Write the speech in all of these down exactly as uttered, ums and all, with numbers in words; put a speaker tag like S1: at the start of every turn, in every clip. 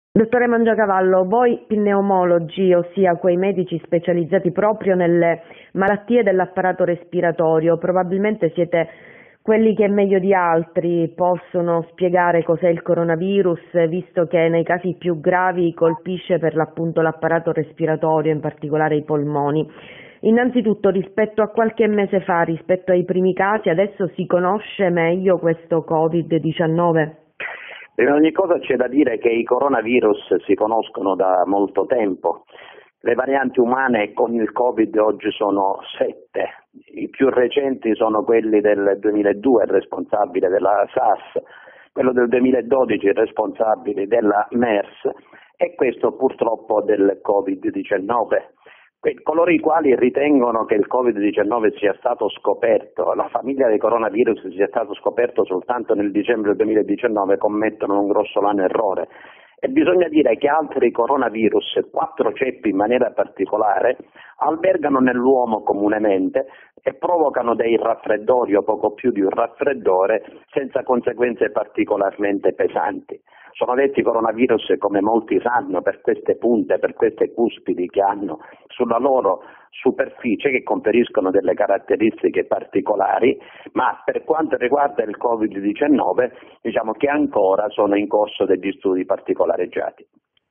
S1: Dottore Mangiacavallo, voi pneumologi, ossia quei medici specializzati proprio nelle malattie dell'apparato respiratorio, probabilmente siete quelli che meglio di altri possono spiegare cos'è il coronavirus, visto che nei casi più gravi colpisce per l'appunto l'apparato respiratorio, in particolare i polmoni. Innanzitutto, rispetto a qualche mese fa, rispetto ai primi casi, adesso si conosce meglio questo covid diciannove?
S2: Per ogni cosa c'è da dire che i coronavirus si conoscono da molto tempo. Le varianti umane con il Covid oggi sono sette. I più recenti sono quelli del duemiladue, il responsabile della SARS, quello del duemiladodici, il responsabile della MERS, e questo purtroppo del covid diciannove. Coloro i quali ritengono che il covid diciannove sia stato scoperto, la famiglia dei coronavirus sia stato scoperto soltanto nel dicembre duemiladiciannove, commettono un grossolano errore. E bisogna dire che altri coronavirus, quattro ceppi in maniera particolare, albergano nell'uomo comunemente e provocano dei raffreddori o poco più di un raffreddore senza conseguenze particolarmente pesanti. Sono detti coronavirus, come molti sanno, per queste punte, per queste cuspidi che hanno sulla loro superficie, che conferiscono delle caratteristiche particolari, ma per quanto riguarda il covid diciannove diciamo che ancora sono in corso degli studi particolareggiati.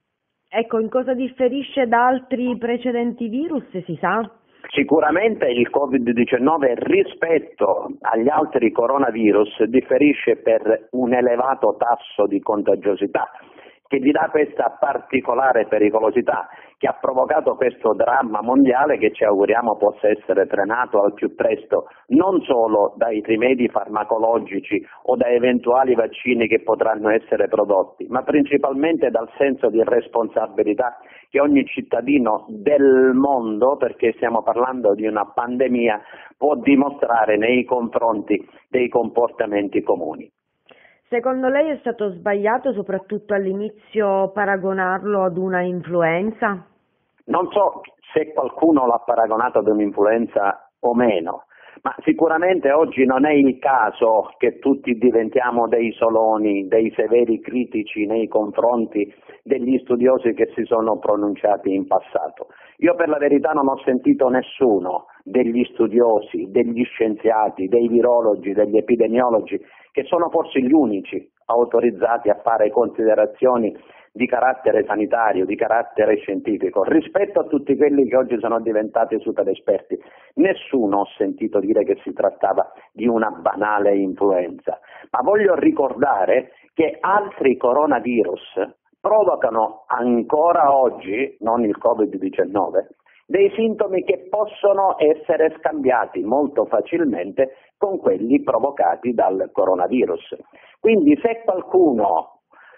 S1: Ecco, in cosa differisce da altri precedenti virus, si sa?
S2: Sicuramente il covid diciannove rispetto agli altri coronavirus differisce per un elevato tasso di contagiosità, che gli dà questa particolare pericolosità che ha provocato questo dramma mondiale che ci auguriamo possa essere frenato al più presto, non solo dai rimedi farmacologici o da eventuali vaccini che potranno essere prodotti, ma principalmente dal senso di responsabilità che ogni cittadino del mondo, perché stiamo parlando di una pandemia, può dimostrare nei confronti dei comportamenti comuni.
S1: Secondo lei è stato sbagliato soprattutto all'inizio paragonarlo ad una influenza?
S2: Non so se qualcuno l'ha paragonato ad un'influenza o meno, ma sicuramente oggi non è il caso che tutti diventiamo dei soloni, dei severi critici nei confronti degli studiosi che si sono pronunciati in passato. Io per la verità non ho sentito nessuno degli studiosi, degli scienziati, dei virologi, degli epidemiologi, che sono forse gli unici autorizzati a fare considerazioni di carattere sanitario, di carattere scientifico, rispetto a tutti quelli che oggi sono diventati super esperti. Nessuno ho sentito dire che si trattava di una banale influenza, ma voglio ricordare che altri coronavirus provocano ancora oggi, non il covid diciannove, dei sintomi che possono essere scambiati molto facilmente con quelli provocati dal coronavirus. Quindi se qualcuno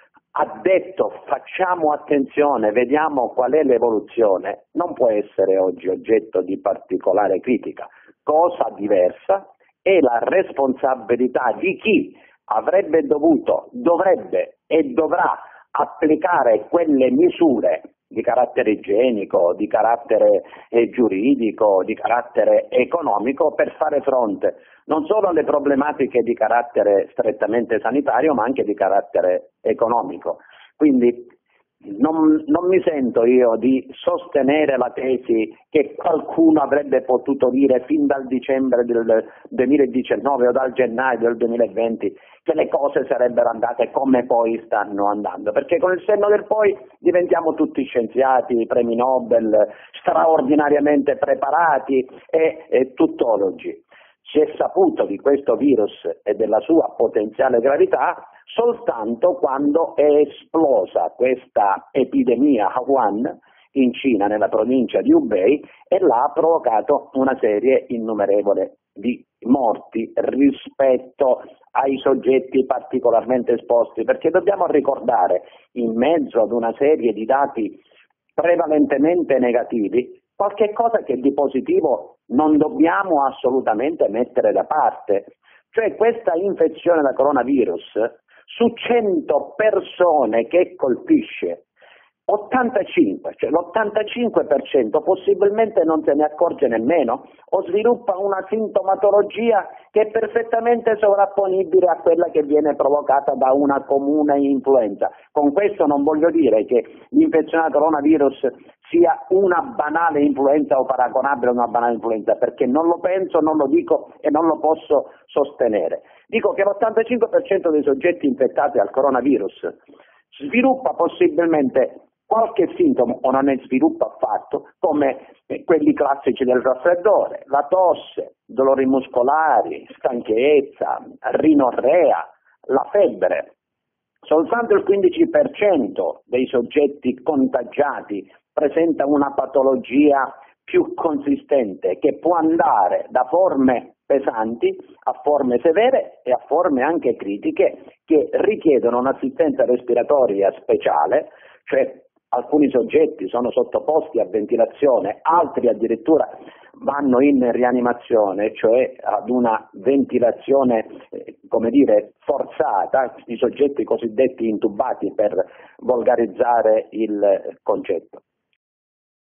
S2: ha detto facciamo attenzione, vediamo qual è l'evoluzione, non può essere oggi oggetto di particolare critica. Cosa diversa è la responsabilità di chi avrebbe dovuto, dovrebbe e dovrà applicare quelle misure di carattere igienico, di carattere eh, giuridico, di carattere economico per fare fronte non solo alle problematiche di carattere strettamente sanitario ma anche di carattere economico. Quindi non, non mi sento io di sostenere la tesi che qualcuno avrebbe potuto dire fin dal dicembre del duemiladiciannove o dal gennaio del duemilaventi che le cose sarebbero andate come poi stanno andando, perché con il senno del poi diventiamo tutti scienziati, premi Nobel, straordinariamente preparati e, e tuttologi. Si è saputo di questo virus e della sua potenziale gravità soltanto quando è esplosa questa epidemia a Wuhan in Cina, nella provincia di Hubei, e là ha provocato una serie innumerevole di morti rispetto ai soggetti particolarmente esposti, perché dobbiamo ricordare, in mezzo ad una serie di dati prevalentemente negativi, qualche cosa che di positivo non dobbiamo assolutamente mettere da parte, cioè questa infezione da coronavirus su cento persone che colpisce ottantacinque, cioè l'ottantacinque per cento possibilmente non se ne accorge nemmeno o sviluppa una sintomatologia che è perfettamente sovrapponibile a quella che viene provocata da una comune influenza. Con questo non voglio dire che l'infezione da coronavirus sia una banale influenza o paragonabile a una banale influenza, perché non lo penso, non lo dico e non lo posso sostenere. Dico che l'ottantacinque per cento dei soggetti infettati al coronavirus sviluppa possibilmente qualche sintomo o non ne sviluppa affatto, come quelli classici del raffreddore, la tosse, dolori muscolari, stanchezza, rinorrea, la febbre. Soltanto il quindici per cento dei soggetti contagiati presenta una patologia più consistente che può andare da forme pesanti a forme severe e a forme anche critiche che richiedono un'assistenza respiratoria speciale, cioè alcuni soggetti sono sottoposti a ventilazione, altri addirittura vanno in rianimazione, cioè ad una ventilazione eh, come dire forzata, i soggetti cosiddetti intubati per volgarizzare il concetto.